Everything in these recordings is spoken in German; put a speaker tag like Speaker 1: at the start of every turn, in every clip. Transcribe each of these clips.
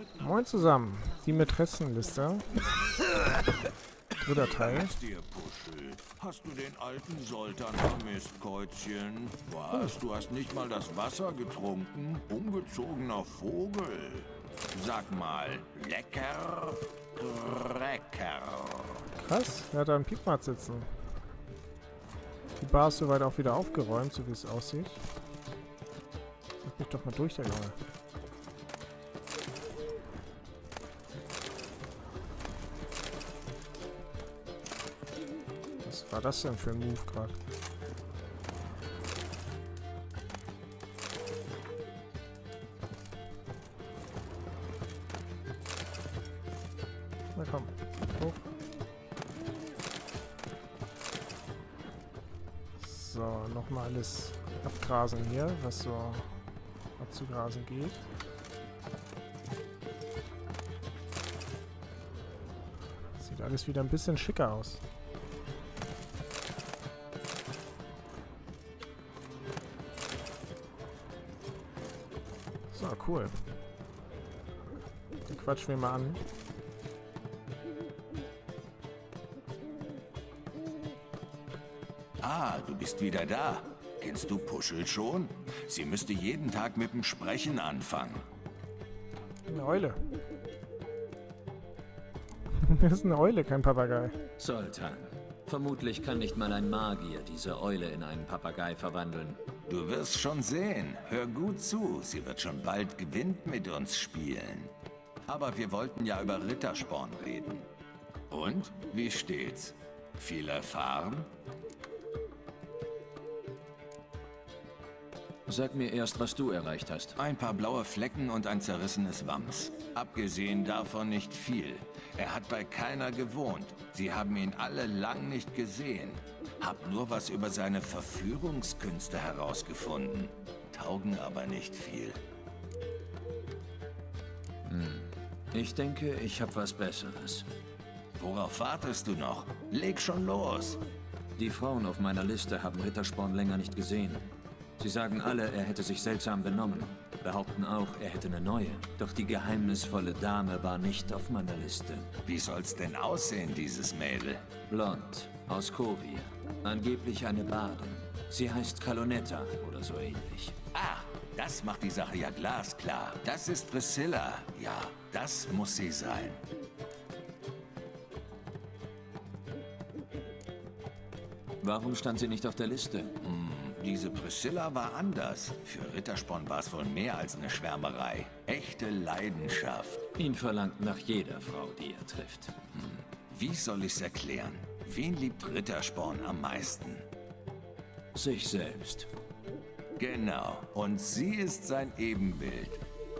Speaker 1: Moin zusammen. Die Mätressenliste. Dritter Teil.
Speaker 2: Geht's dir, Puschel? Hast du den alten Soltan vermisst, Käuzchen? Was? Du hast nicht mal das Wasser getrunken? Ungezogener Vogel. Sag mal, lecker, Drecker.
Speaker 1: Krass, er hat da einen Piepmatz sitzen. Die Bar ist soweit auch wieder aufgeräumt, so wie es aussieht. Lass mich doch mal durch, der Junge. Was war das denn für ein Move gerade? Na komm, hoch. So, nochmal alles abgrasen hier, was so abzugrasen geht. Sieht alles wieder ein bisschen schicker aus. So, cool. Den quatschen wir mal an.
Speaker 2: Ah, du bist wieder da. Kennst du Puschel schon? Sie müsste jeden Tag mit dem Sprechen anfangen.
Speaker 1: Eine Eule. Das ist eine Eule, kein Papagei.
Speaker 3: Soltan. Vermutlich kann nicht mal ein Magier diese Eule in einen Papagei verwandeln.
Speaker 2: Du wirst schon sehen. Hör gut zu. Sie wird schon bald gewinnt mit uns spielen. Aber wir wollten ja über Rittersporn reden. Und? Wie steht's? Viel erfahren?
Speaker 3: Sag mir erst, was du erreicht hast.
Speaker 2: Ein paar blaue Flecken und ein zerrissenes Wams. Abgesehen davon nicht viel. Er hat bei keiner gewohnt. Sie haben ihn alle lang nicht gesehen. Hab nur was über seine Verführungskünste herausgefunden. Taugen aber nicht viel.
Speaker 3: Ich denke, ich habe was Besseres.
Speaker 2: Worauf wartest du noch? Leg schon los.
Speaker 3: Die Frauen auf meiner Liste haben Rittersporn länger nicht gesehen. Sie sagen alle, er hätte sich seltsam benommen. Behaupten auch, er hätte eine neue. Doch die geheimnisvolle Dame war nicht auf meiner Liste.
Speaker 2: Wie soll's denn aussehen, dieses Mädel?
Speaker 3: Blond, aus Kovir. Angeblich eine Bardin. Sie heißt Kalonetta oder so ähnlich.
Speaker 2: Ach, das macht die Sache ja glasklar. Das ist Priscilla. Ja, das muss sie sein.
Speaker 3: Warum stand sie nicht auf der Liste?
Speaker 2: Diese Priscilla war anders. Für Rittersporn war es wohl mehr als eine Schwärmerei. Echte Leidenschaft.
Speaker 3: Ihn verlangt nach jeder Frau, die er trifft.
Speaker 2: Wie soll ich's erklären? Wen liebt Rittersporn am meisten?
Speaker 3: Sich selbst.
Speaker 2: Genau. Und sie ist sein Ebenbild.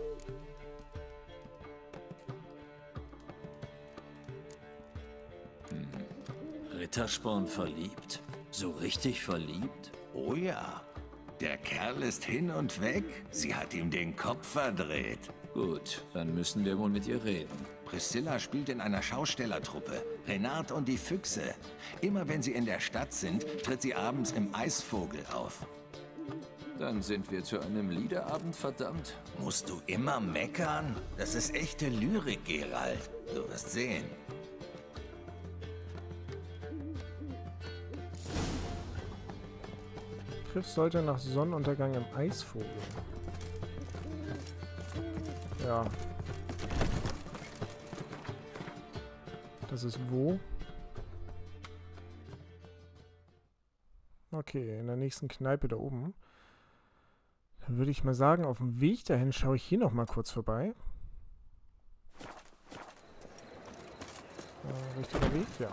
Speaker 3: Rittersporn verliebt? So richtig verliebt?
Speaker 2: Oh ja. Der Kerl ist hin und weg. Sie hat ihm den Kopf verdreht.
Speaker 3: Gut, dann müssen wir wohl mit ihr reden.
Speaker 2: Priscilla spielt in einer Schaustellertruppe. Renard und die Füchse. Immer wenn sie in der Stadt sind, tritt sie abends im Eisvogel auf.
Speaker 3: Dann sind wir zu einem Liederabend verdammt.
Speaker 2: Musst du immer meckern? Das ist echte Lyrik, Geralt. Du wirst sehen.
Speaker 1: Triff sollte nach Sonnenuntergang im Eisvogel. Ja. Das ist wo? Okay, in der nächsten Kneipe da oben. Dann würde ich mal sagen, auf dem Weg dahin schaue ich hier noch mal kurz vorbei. Richtiger Weg, ja.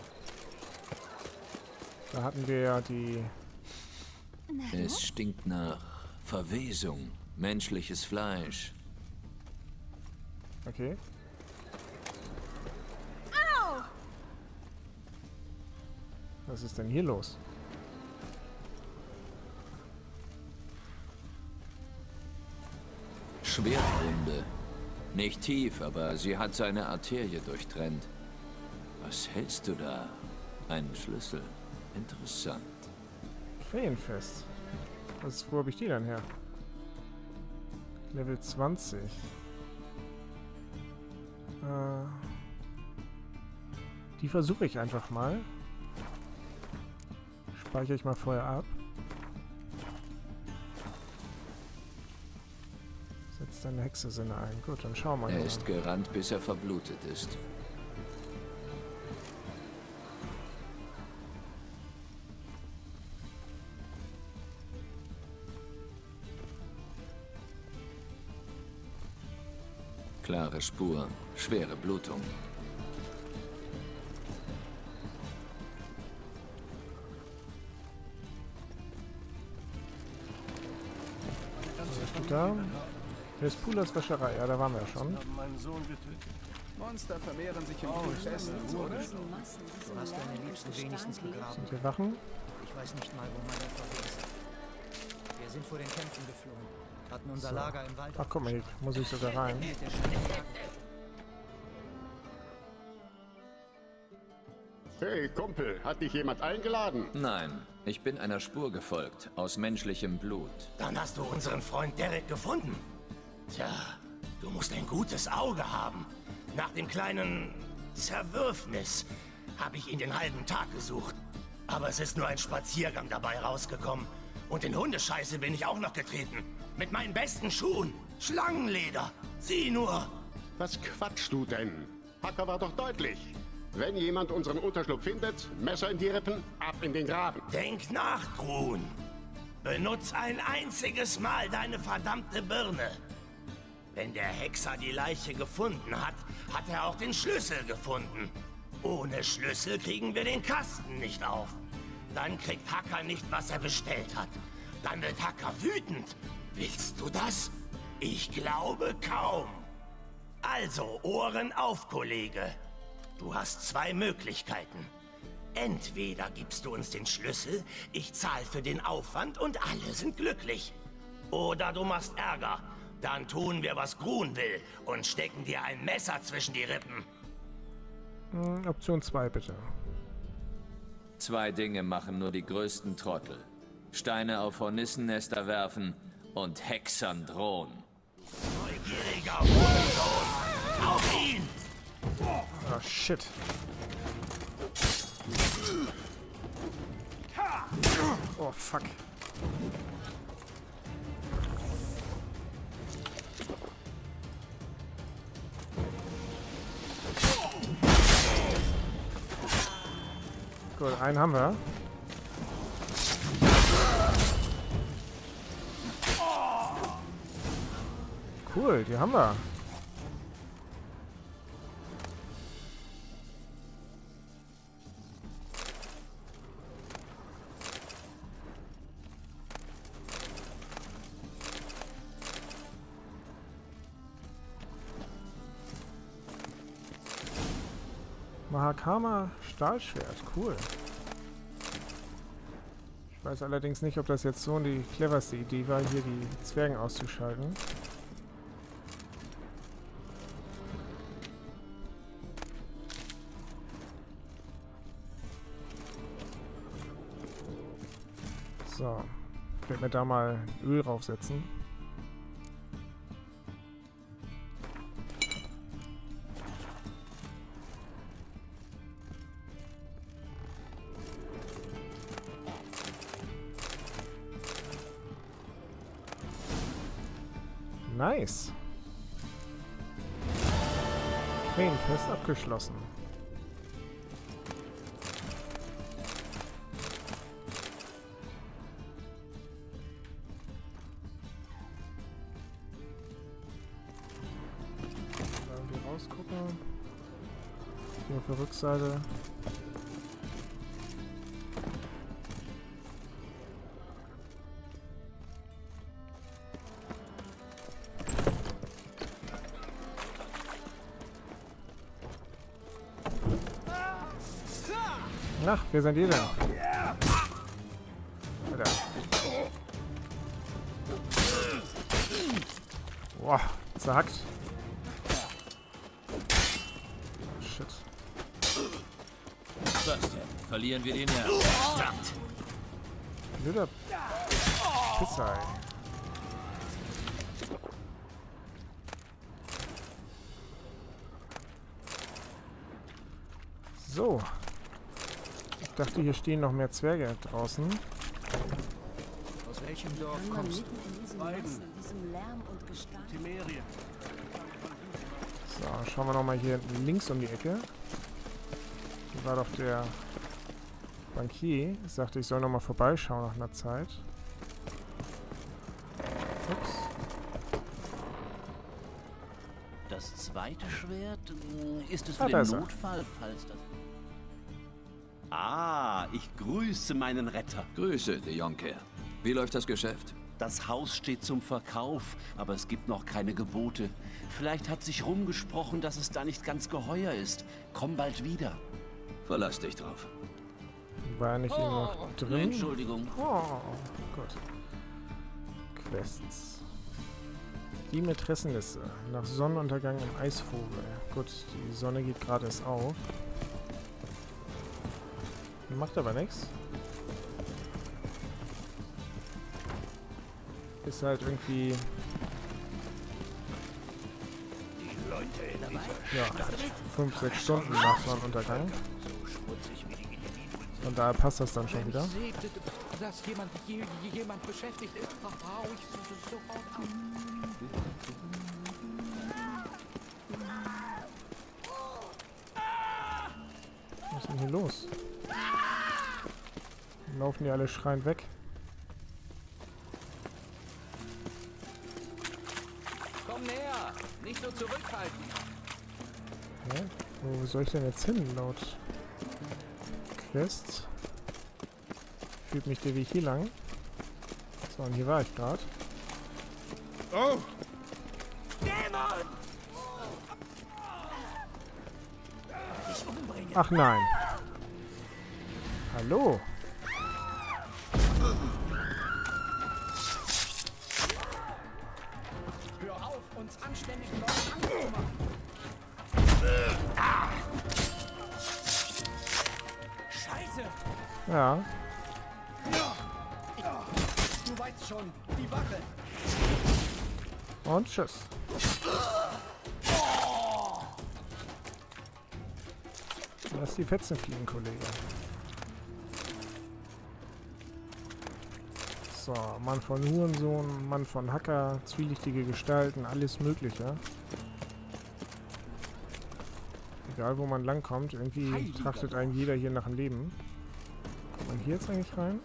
Speaker 1: Da hatten wir ja die...
Speaker 3: Es stinkt nach Verwesung, menschliches Fleisch.
Speaker 1: Okay. Was ist denn hier los?
Speaker 3: Schwertwunde. Nicht tief, aber sie hat seine Arterie durchtrennt. Was hältst du da? Einen Schlüssel. Interessant.
Speaker 1: Ferienfest. Wo habe ich die denn her? Level 20. Die versuche ich einfach mal. Speichere ich mal vorher ab. Setzt deine Hexesinne ein. Gut, dann schauen wir mal.
Speaker 3: Er ist gerannt, bis er verblutet ist. Klare Spur, schwere Blutung.
Speaker 1: Da. Hier ist Pulas Wäscherei. Ja, da waren wir ja schon.
Speaker 4: Meinen Sohn getötet.
Speaker 5: Monster vermehren sich im Festen, oder?
Speaker 6: Du hast deine Liebsten wenigstens begraben.
Speaker 1: Sind hier Wachen?
Speaker 6: Ich weiß nicht mal, wo meine Frau ist. Wir sind vor den Kämpfen geflohen. Hatten unser Lager im Wald.
Speaker 1: Ach, guck mal, hier muss ich sogar rein.
Speaker 7: Hey, Kumpel, hat dich jemand eingeladen?
Speaker 3: Nein, ich bin einer Spur gefolgt, aus menschlichem Blut.
Speaker 8: Dann hast du unseren Freund Derek gefunden. Tja, du musst ein gutes Auge haben. Nach dem kleinen Zerwürfnis habe ich ihn den halben Tag gesucht. Aber es ist nur ein Spaziergang dabei rausgekommen. Und in Hundescheiße bin ich auch noch getreten. Mit meinen besten Schuhen. Schlangenleder. Sieh nur.
Speaker 7: Was quatschst du denn? Hacker war doch deutlich. Wenn jemand unseren Unterschlupf findet, Messer in die Rippen, ab in den Graben.
Speaker 8: Denk nach, Grun. Benutz ein einziges Mal deine verdammte Birne. Wenn der Hexer die Leiche gefunden hat, hat er auch den Schlüssel gefunden. Ohne Schlüssel kriegen wir den Kasten nicht auf. Dann kriegt Hacker nicht, was er bestellt hat. Dann wird Hacker wütend. Willst du das? Ich glaube kaum. Also, Ohren auf, Kollege. Du hast zwei Möglichkeiten. Entweder gibst du uns den Schlüssel, ich zahle für den Aufwand und alle sind glücklich. Oder du machst Ärger. Dann tun wir, was Grun will und stecken dir ein Messer zwischen die Rippen.
Speaker 1: Option 2, bitte.
Speaker 3: Zwei Dinge machen nur die größten Trottel. Steine auf Hornissennester werfen und Hexern drohen.
Speaker 8: Neugieriger Hurensohn! Auf ihn!
Speaker 1: Oh, shit. Oh, fuck. Gut, einen haben wir. Cool, die haben wir. Mahakama Stahlschwert, cool. Ich weiß allerdings nicht, ob das jetzt so die cleverste Idee war, hier die Zwergen auszuschalten. So, ich werde mir da mal Öl draufsetzen. Nice. Quest abgeschlossen. Irgendwie rausgucken. Hier auf der Rückseite. Ach, wer seid ihr denn? Alter. Boah, zerhackt. Shit.
Speaker 3: Was denn? Verlieren wir den ja.
Speaker 8: Verdammt!
Speaker 1: Blöder Pisser, ey. So. Ich dachte, hier stehen noch mehr Zwerge draußen.
Speaker 6: Aus welchem Dorf kommst du?
Speaker 1: So, schauen wir nochmal hier links um die Ecke. Hier war doch der Bankier. Ich sagte, ich soll nochmal vorbeischauen nach einer Zeit. Ups.
Speaker 4: Das zweite Schwert, ist es
Speaker 1: Ah,
Speaker 4: für
Speaker 1: da
Speaker 4: den
Speaker 1: ist er.
Speaker 4: Notfall, falls das... Ah, ich grüße meinen Retter.
Speaker 3: Grüße, de Jonker. Wie läuft das Geschäft?
Speaker 4: Das Haus steht zum Verkauf, aber es gibt noch keine Gebote. Vielleicht hat sich rumgesprochen, dass es da nicht ganz geheuer ist. Komm bald wieder.
Speaker 3: Verlass dich drauf.
Speaker 1: War er nicht immer noch drin?
Speaker 4: Entschuldigung.
Speaker 1: Oh, gut. Quests. Die Mätressenliste. Nach Sonnenuntergang im Eisvogel. Gut, die Sonne geht gerade erst auf. Macht aber nichts. Ist halt irgendwie... Ja, 5-6 Stunden nach Sonnenuntergang. Von daher passt das dann schon wieder.
Speaker 6: Dass jemand beschäftigt ist, hau ich sofort ab.
Speaker 1: Was ist denn hier los? Laufen die alle schreiend weg?
Speaker 6: Komm näher, nicht so zurückhalten.
Speaker 1: Ja, wo soll ich denn jetzt hin, laut Quest? Führt mich der Weg hier lang. So, und hier war ich gerade.
Speaker 8: Oh!
Speaker 1: Ach nein. Hallo.
Speaker 6: Hör auf, uns anständig Leute anzumachen. Scheiße!
Speaker 1: Ja.
Speaker 6: Du weißt schon, die Wache.
Speaker 1: Und tschüss. Lass die Fetzen fliegen, Kollege. So, Mann von Hurensohn, Mann von Hacker, zwielichtige Gestalten, alles Mögliche. Egal, wo man langkommt, irgendwie trachtet einen jeder hier nach dem Leben. Kommt man hier jetzt eigentlich rein?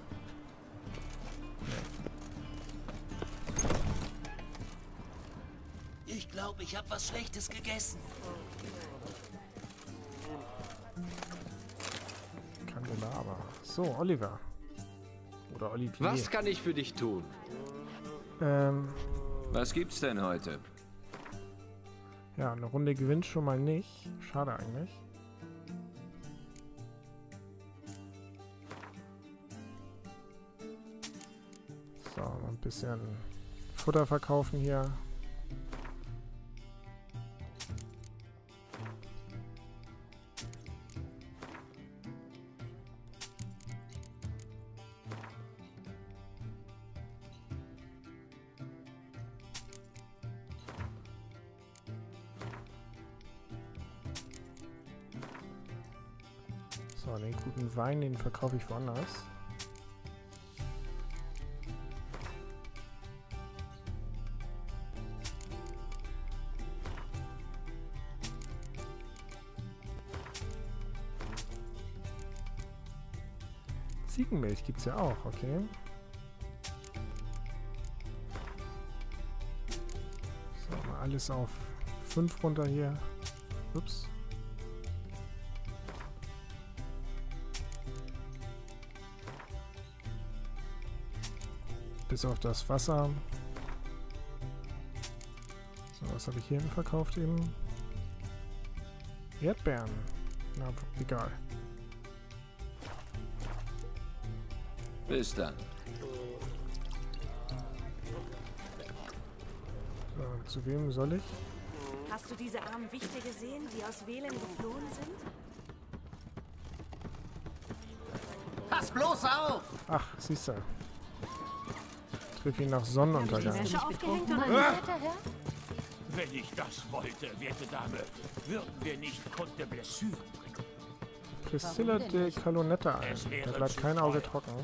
Speaker 8: Ich glaube, ich habe was Schlechtes gegessen.
Speaker 1: Kandelaber. So, Oliver. Oder Olivier.
Speaker 9: Was kann ich für dich tun?
Speaker 3: Was gibt's denn heute?
Speaker 1: Ja, eine Runde gewinnt schon mal nicht. Schade eigentlich. So, mal ein bisschen Futter verkaufen hier. So, den guten Wein, den verkaufe ich woanders. Ziegenmilch gibt's ja auch, okay. So, mal alles auf 5 runter hier. Ups. Bis auf das Wasser. So, was habe ich hier eben verkauft eben? Erdbeeren. Na, egal.
Speaker 3: Bis dann.
Speaker 1: So, zu wem soll ich?
Speaker 10: Hast du diese armen Wichte gesehen, die aus Velen geflohen sind?
Speaker 8: Pass bloß auf!
Speaker 1: Ach, siehst du. Triff ihn nach Sonnenuntergang.
Speaker 10: Wäsche aufgehängt oder nicht, Herr?
Speaker 8: Wenn ich das wollte, werte Dame, würden wir nicht Côte de Blessure bringen.
Speaker 1: Priscilla de Calonetta ein. Da bleibt kein Auge trocken.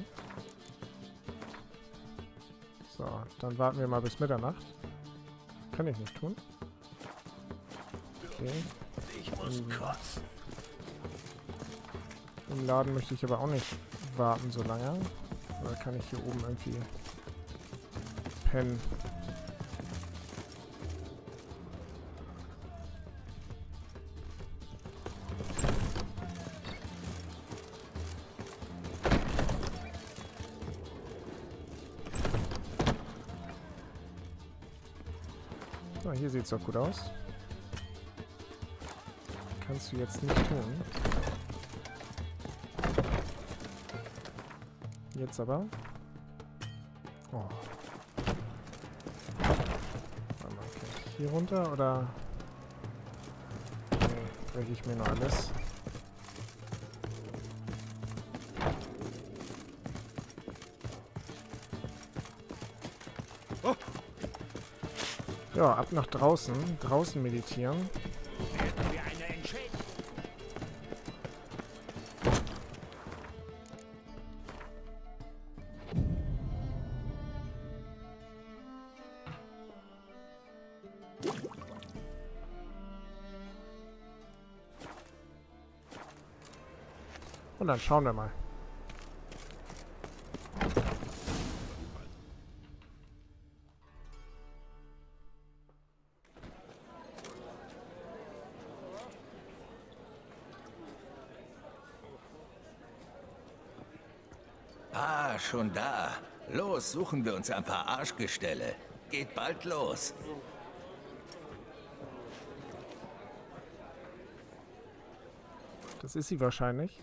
Speaker 1: So, dann warten wir mal bis Mitternacht. Kann ich nicht tun. Okay.
Speaker 8: Ich muss kotzen.
Speaker 1: Im Laden möchte ich aber auch nicht warten so lange. Oder kann ich hier oben irgendwie pennen? So, hier sieht es doch gut aus. Kannst du jetzt nicht tun. Jetzt aber. Oh. Warte mal, okay. Hier runter oder? Nee, breche ich mir nur alles.
Speaker 8: Oh.
Speaker 1: Ja, ab nach draußen. Draußen meditieren.
Speaker 8: Werden wir eine Entschädigung?
Speaker 1: Und dann schauen wir mal.
Speaker 2: Ah, schon da. Los, suchen wir uns ein paar Arschgestelle. Geht bald los.
Speaker 1: Das ist sie wahrscheinlich.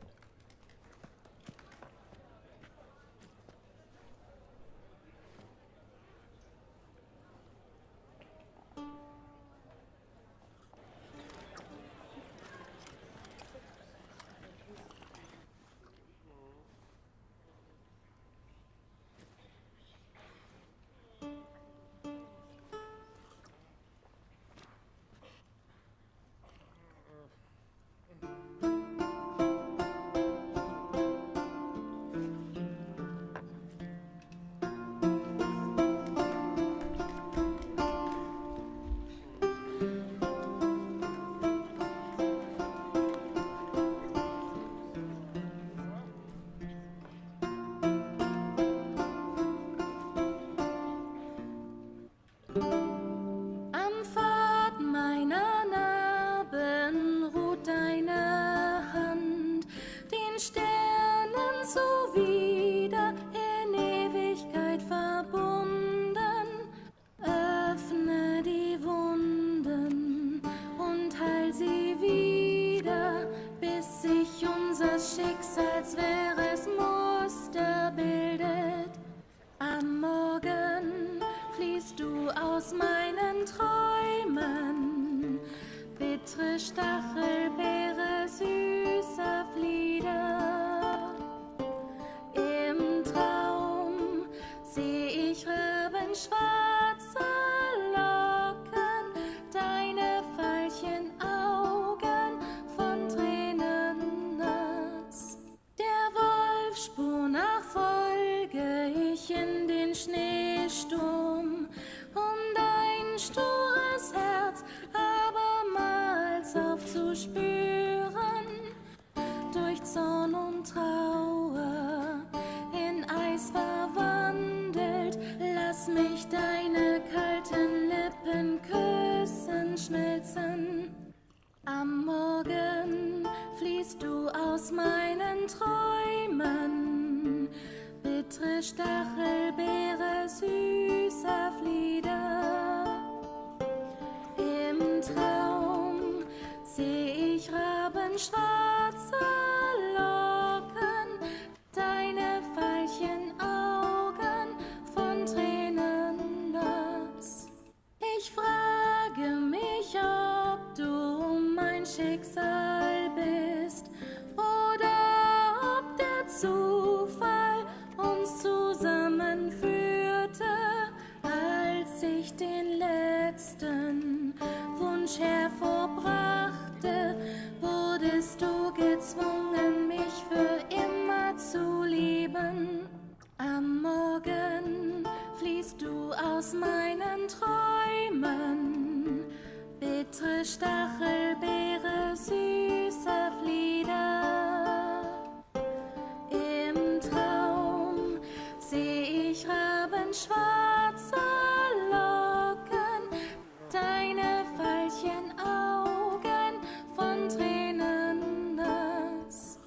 Speaker 9: Am Pfad meiner Narben ruht deine Hand, den Sternen zuwider in Ewigkeit verbunden. Öffne die Wunden und heil sie wieder, bis sich unser Schicksalswehres Muster bildet. Am Morgen fließt du aus meinen Träumen, bittere Stachelbeere süßer Flieder. Im Traum seh ich rabenschwarze Locken, deine Veilchenaugen von Tränen nass. Der Wolfsspur nach folge ich in den Schneesturm, dein stures Herz abermals aufzuspüren, durch Zorn und Trauer in Eis verwandelt. Lass mich deine kalten Lippen küssen, schmelzen. Am Morgen fließt du aus meinen Träumen, bittere Stachelbeere süßer Flieder. Im Traum seh ich rabenschwarze Locken, deine Veilchenaugen von Tränen nass. Ich frage mich, ob du mein Schicksal bist oder ob der Zufall uns zusammenführte, als ich den letzten Wunsch hervorbrachte, wurdest du gezwungen, mich für immer zu lieben. Am Morgen fließt du aus meinen Träumen. Bittere Stachelbeere, süßer Flieder. Im Traum seh ich rabenschwarze Locken, deine Veilchenaugen von Tränen nass.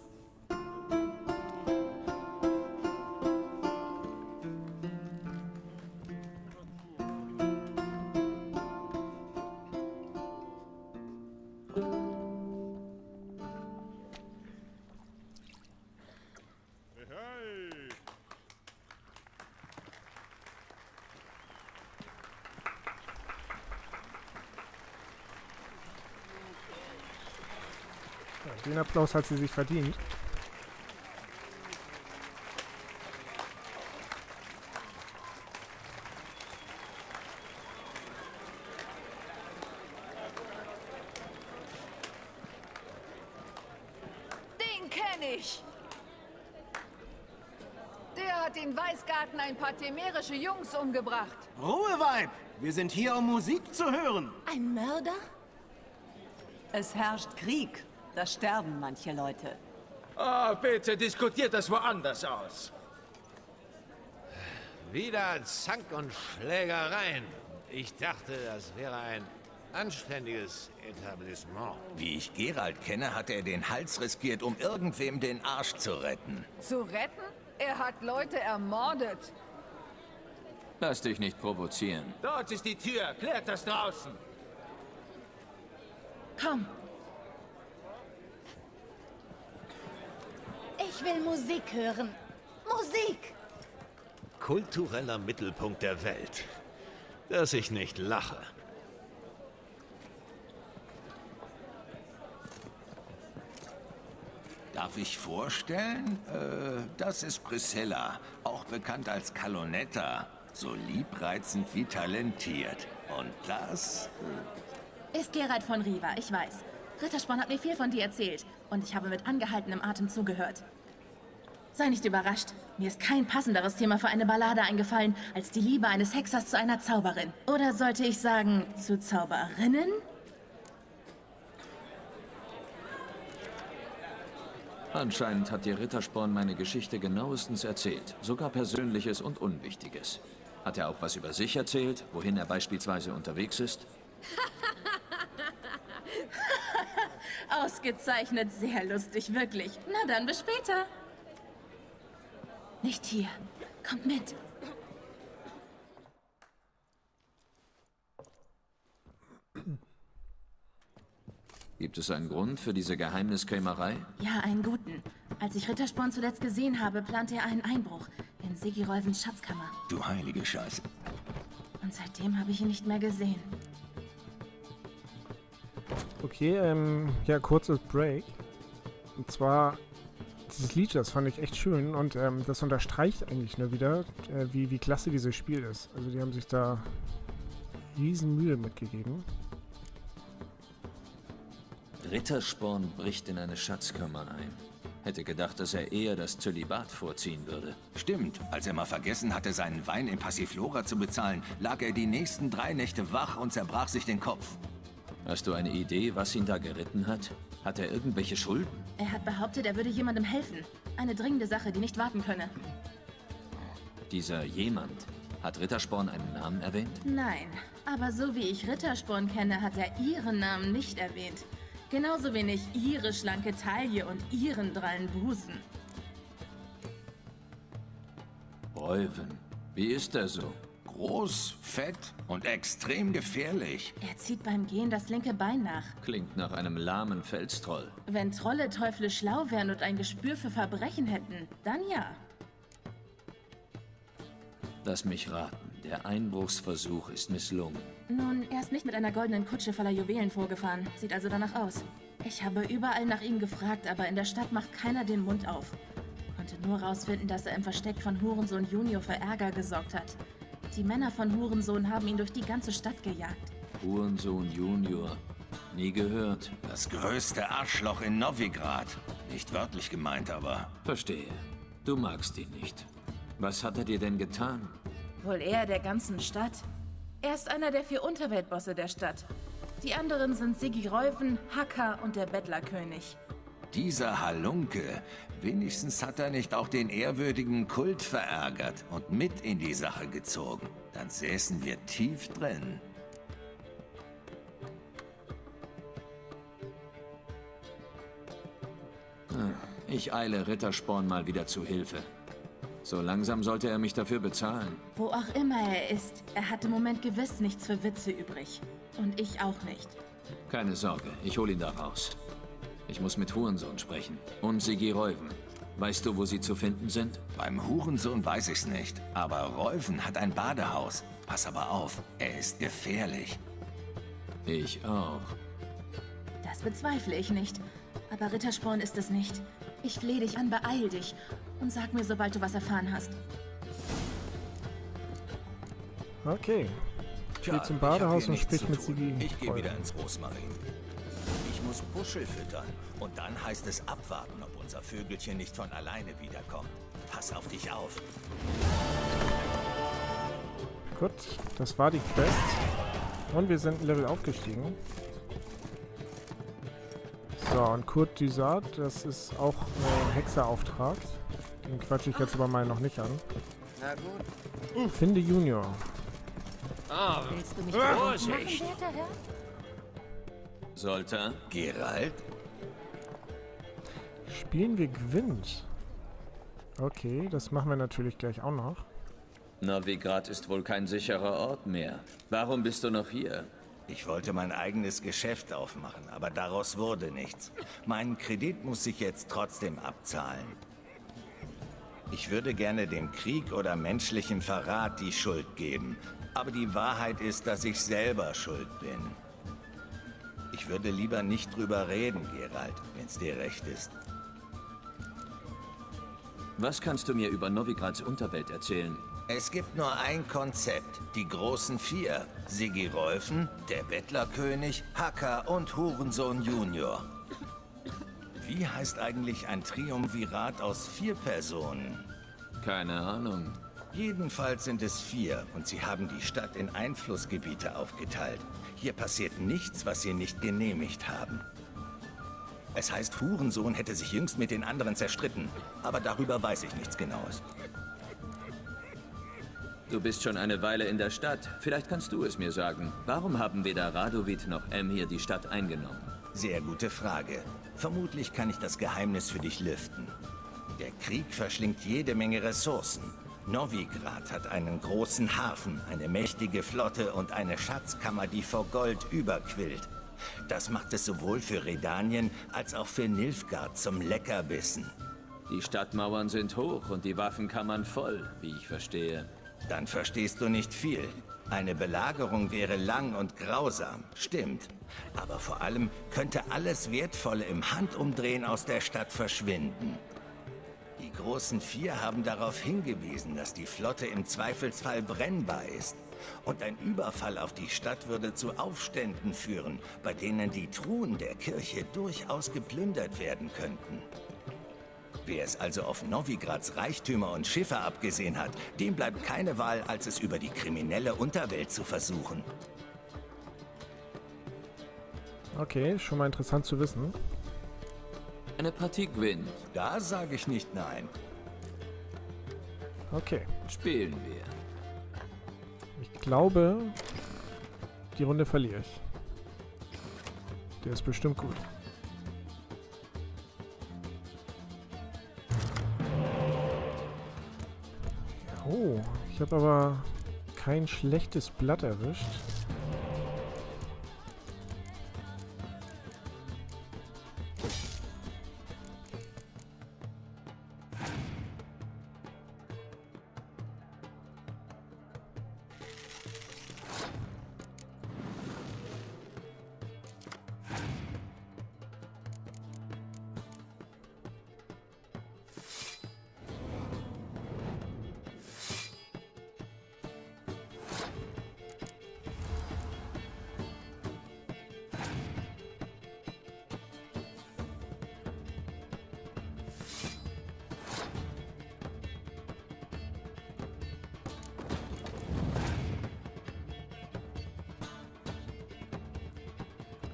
Speaker 1: Den Applaus hat sie sich verdient.
Speaker 11: Den kenne ich. Der hat in Weißgarten ein paar temerische Jungs umgebracht.
Speaker 8: Ruhe, Weib! Wir sind hier, um Musik zu hören.
Speaker 9: Ein Mörder?
Speaker 12: Es herrscht Krieg. Da sterben manche Leute.
Speaker 13: Oh, bitte, diskutiert das woanders aus.
Speaker 14: Wieder Zank und Schlägereien. Ich dachte, das wäre ein anständiges Etablissement.
Speaker 2: Wie ich Geralt kenne, hat er den Hals riskiert, um irgendwem den Arsch zu retten.
Speaker 11: Zu retten? Er hat Leute ermordet.
Speaker 3: Lass dich nicht provozieren.
Speaker 13: Dort ist die Tür. Klärt das draußen.
Speaker 9: Komm. Ich will Musik hören. Musik!
Speaker 14: Kultureller Mittelpunkt der Welt. Dass ich nicht lache.
Speaker 2: Darf ich vorstellen? Das ist Priscilla, auch bekannt als Calonetta. So liebreizend wie talentiert. Und das...
Speaker 15: Ist Geralt von Riva, ich weiß. Rittersporn hat mir viel von dir erzählt. Und ich habe mit angehaltenem Atem zugehört. Sei nicht überrascht. Mir ist kein passenderes Thema für eine Ballade eingefallen, als die Liebe eines Hexers zu einer Zauberin. Oder sollte ich sagen, zu Zauberinnen?
Speaker 3: Anscheinend hat dir Rittersporn meine Geschichte genauestens erzählt. Sogar Persönliches und Unwichtiges. Hat er auch was über sich erzählt, wohin er beispielsweise unterwegs ist?
Speaker 15: Ausgezeichnet, sehr lustig, wirklich. Na dann, bis später. Nicht hier. Kommt mit.
Speaker 3: Gibt es einen Grund für diese Geheimniskrämerei?
Speaker 15: Ja, einen guten. Als ich Rittersporn zuletzt gesehen habe, plante er einen Einbruch in Sigirolvens Schatzkammer.
Speaker 2: Du heilige Scheiße.
Speaker 15: Und seitdem habe ich ihn nicht mehr gesehen.
Speaker 1: Okay, ja, kurzes Break. Und zwar, dieses Lied, das fand ich echt schön und das unterstreicht eigentlich nur wieder, wie klasse dieses Spiel ist. Also die haben sich da riesen Mühe mitgegeben.
Speaker 3: Rittersporn bricht in eine Schatzkammer ein. Hätte gedacht, dass er eher das Zölibat vorziehen würde.
Speaker 2: Stimmt, als er mal vergessen hatte, seinen Wein in Passiflora zu bezahlen, lag er die nächsten 3 Nächte wach und zerbrach sich den Kopf.
Speaker 3: Hast du eine Idee, was ihn da geritten hat? Hat er irgendwelche Schulden?
Speaker 15: Er hat behauptet, er würde jemandem helfen. Eine dringende Sache, die nicht warten könne.
Speaker 3: Dieser jemand, hat Rittersporn einen Namen erwähnt?
Speaker 15: Nein, aber so wie ich Rittersporn kenne, hat er ihren Namen nicht erwähnt. Genauso wenig ihre schlanke Taille und ihren drallen Busen.
Speaker 3: Reuven, wie ist er so?
Speaker 2: Groß, fett und extrem gefährlich.
Speaker 15: Er zieht beim Gehen das linke Bein nach.
Speaker 3: Klingt nach einem lahmen Felstroll.
Speaker 15: Wenn Trolle teuflisch schlau wären und ein Gespür für Verbrechen hätten, dann ja.
Speaker 3: Lass mich raten, der Einbruchsversuch ist misslungen.
Speaker 15: Nun, er ist nicht mit einer goldenen Kutsche voller Juwelen vorgefahren. Sieht also danach aus. Ich habe überall nach ihm gefragt, aber in der Stadt macht keiner den Mund auf. Konnte nur rausfinden, dass er im Versteck von Hurensohn Junior für Ärger gesorgt hat. Die Männer von Hurensohn haben ihn durch die ganze Stadt gejagt.
Speaker 3: Hurensohn Junior. nie gehört.
Speaker 2: Das größte Arschloch in Novigrad. Nicht wörtlich gemeint, aber...
Speaker 3: Verstehe. Du magst ihn nicht. Was hat er dir denn getan?
Speaker 15: Wohl eher der ganzen Stadt. Er ist einer der 4 Unterweltbosse der Stadt. Die anderen sind Siggi Reuven, Hacker und der Bettlerkönig.
Speaker 2: Dieser Halunke, wenigstens hat er nicht auch den ehrwürdigen Kult verärgert und mit in die Sache gezogen. Dann säßen wir tief drin.
Speaker 3: Ich eile Rittersporn mal wieder zu Hilfe. So langsam sollte er mich dafür bezahlen.
Speaker 15: Wo auch immer er ist, er hat im Moment gewiss nichts für Witze übrig. Und ich auch nicht.
Speaker 3: Keine Sorge, ich hol ihn da raus. Ich muss mit Hurensohn sprechen. Und Siggi Reuven. Weißt du, wo sie zu finden sind?
Speaker 2: Beim Hurensohn weiß ich's nicht. Aber Reuven hat ein Badehaus. Pass aber auf, er ist gefährlich.
Speaker 3: Ich auch.
Speaker 15: Das bezweifle ich nicht. Aber Rittersporn ist es nicht. Ich flehe dich an, beeil dich. Und sag mir, sobald du was erfahren hast.
Speaker 1: Okay.
Speaker 2: Tja,
Speaker 1: Geht zum Badehaus und
Speaker 2: ich hab hier
Speaker 1: spricht
Speaker 2: nichts
Speaker 1: mit
Speaker 2: zu tun.
Speaker 1: Siggi.
Speaker 2: Ich gehe wieder ins Rosmarin. Ich muss Puschel füttern. Und dann heißt es abwarten, ob unser Vögelchen nicht von alleine wiederkommt. Pass auf dich auf.
Speaker 1: Gut, das war die Quest. Und wir sind ein Level aufgestiegen. So, und Kurt Dysart, das ist auch ein Hexerauftrag. Den quatsche ich jetzt aber mal noch nicht an.
Speaker 14: Na gut.
Speaker 1: Finde Junior.
Speaker 14: Ah,
Speaker 9: Willst du mich
Speaker 14: Vorsicht!
Speaker 9: machen, werter Herr?
Speaker 3: Sollte?
Speaker 2: Geralt?
Speaker 1: Spielen wir gewinnt. Okay, das machen wir natürlich gleich auch noch.
Speaker 3: Novigrad ist wohl kein sicherer Ort mehr. Warum bist du noch hier?
Speaker 2: Ich wollte mein eigenes Geschäft aufmachen, aber daraus wurde nichts. Meinen Kredit muss ich jetzt trotzdem abzahlen. Ich würde gerne dem Krieg oder menschlichem Verrat die Schuld geben. Aber die Wahrheit ist, dass ich selber schuld bin. Ich würde lieber nicht drüber reden, Geralt, wenn's dir recht ist.
Speaker 3: Was kannst du mir über Novigrads Unterwelt erzählen?
Speaker 2: Es gibt nur ein Konzept, die großen 4. Siggi Reuven, der Bettlerkönig, Hacker und Hurensohn Junior. Wie heißt eigentlich ein Triumvirat aus 4 Personen?
Speaker 3: Keine Ahnung.
Speaker 2: Jedenfalls sind es 4 und sie haben die Stadt in Einflussgebiete aufgeteilt. Hier passiert nichts, was sie nicht genehmigt haben. Es heißt, Hurensohn hätte sich jüngst mit den anderen zerstritten, aber darüber weiß ich nichts Genaues.
Speaker 3: Du bist schon eine Weile in der Stadt. Vielleicht kannst du es mir sagen. Warum haben weder Radovid noch Emhyr die Stadt eingenommen?
Speaker 2: Sehr gute Frage. Vermutlich kann ich das Geheimnis für dich lüften. Der Krieg verschlingt jede Menge Ressourcen. Novigrad hat einen großen Hafen, eine mächtige Flotte und eine Schatzkammer, die vor Gold überquillt. Das macht es sowohl für Redanien als auch für Nilfgaard zum Leckerbissen.
Speaker 3: Die Stadtmauern sind hoch und die Waffenkammern voll, wie ich verstehe.
Speaker 2: Dann verstehst du nicht viel. Eine Belagerung wäre lang und grausam, stimmt. Aber vor allem könnte alles Wertvolle im Handumdrehen aus der Stadt verschwinden. Die großen 4 haben darauf hingewiesen, dass die Flotte im Zweifelsfall brennbar ist. Und ein Überfall auf die Stadt würde zu Aufständen führen, bei denen die Truhen der Kirche durchaus geplündert werden könnten. Wer es also auf Novigrads Reichtümer und Schiffe abgesehen hat, dem bleibt keine Wahl, als es über die kriminelle Unterwelt zu versuchen.
Speaker 1: Okay, schon mal interessant zu wissen.
Speaker 3: Eine Partie gewinnt.
Speaker 2: Da sage ich nicht nein.
Speaker 1: Okay.
Speaker 3: Spielen wir.
Speaker 1: Ich glaube, die Runde verliere ich. Der ist bestimmt gut. Oh, ich habe aber kein schlechtes Blatt erwischt.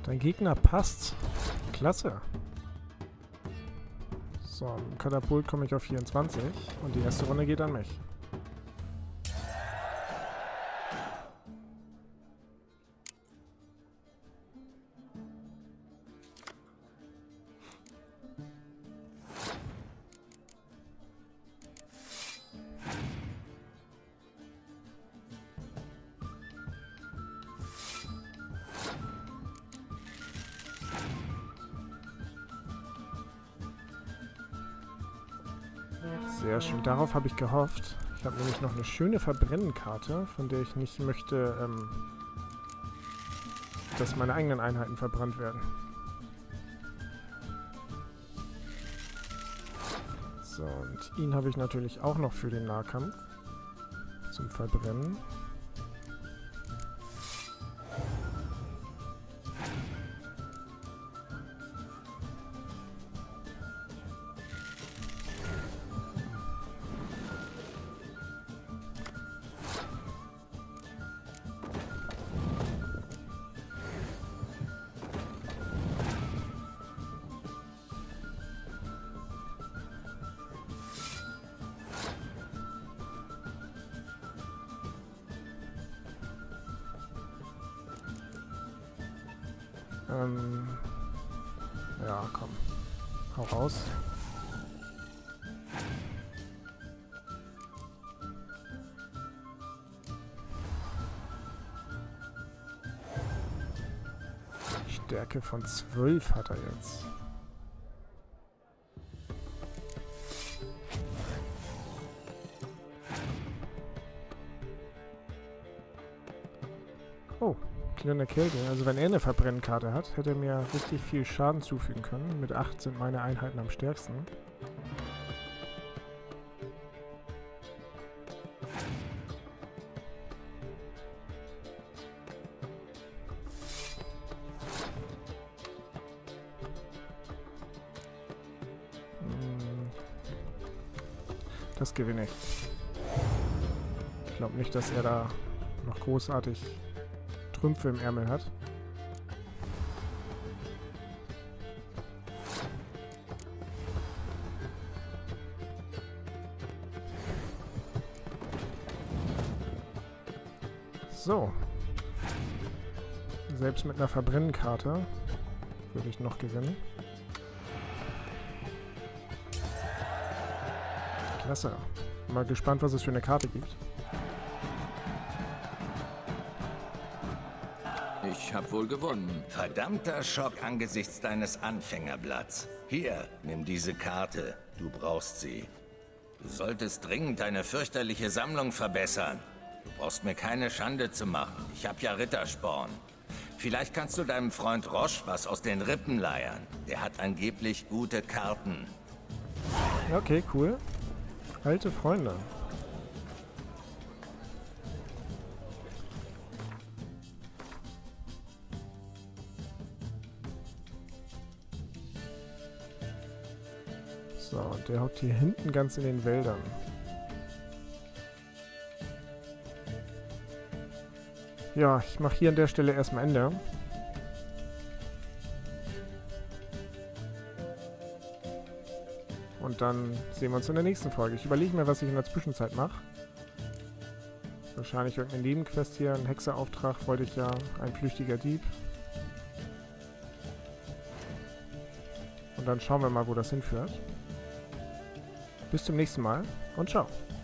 Speaker 1: Dein Gegner passt. Klasse. So, im Katapult komme ich auf 24 und die erste Runde geht an mich. Sehr schön, darauf habe ich gehofft. Ich habe nämlich noch eine schöne Verbrennenkarte, von der ich nicht möchte, dass meine eigenen Einheiten verbrannt werden. So, und ihn habe ich natürlich auch noch für den Nahkampf zum Verbrennen. Ja, komm. Hau raus. Stärke von 12 hat er jetzt. Oh. Klirrende Kälte. Also wenn er eine Verbrennkarte hat, hätte er mir richtig viel Schaden zufügen können. Mit 8 sind meine Einheiten am stärksten. Das gewinne ich. Ich glaube nicht, dass er da noch großartig Trümpfe im Ärmel hat. So. Selbst mit einer Verbrennenkarte würde ich noch gewinnen. Klasse. Mal gespannt, was es für eine Karte gibt.
Speaker 3: Ich hab wohl gewonnen.
Speaker 2: Verdammter Schock angesichts deines Anfängerblatts. Hier, nimm diese Karte. Du brauchst sie. Du solltest dringend deine fürchterliche Sammlung verbessern. Du brauchst mir keine Schande zu machen. Ich hab ja Rittersporn. Vielleicht kannst du deinem Freund Roche was aus den Rippen leiern. Der hat angeblich gute Karten.
Speaker 1: Okay, cool. Alte Freunde. So, und der hockt hier hinten ganz in den Wäldern. Ja, ich mache hier an der Stelle erstmal Ende. Und dann sehen wir uns in der nächsten Folge. Ich überlege mir, was ich in der Zwischenzeit mache. Wahrscheinlich irgendeine Nebenquest hier, ein Hexerauftrag wollte ich ja, ein flüchtiger Dieb. Und dann schauen wir mal, wo das hinführt. Bis zum nächsten Mal und ciao.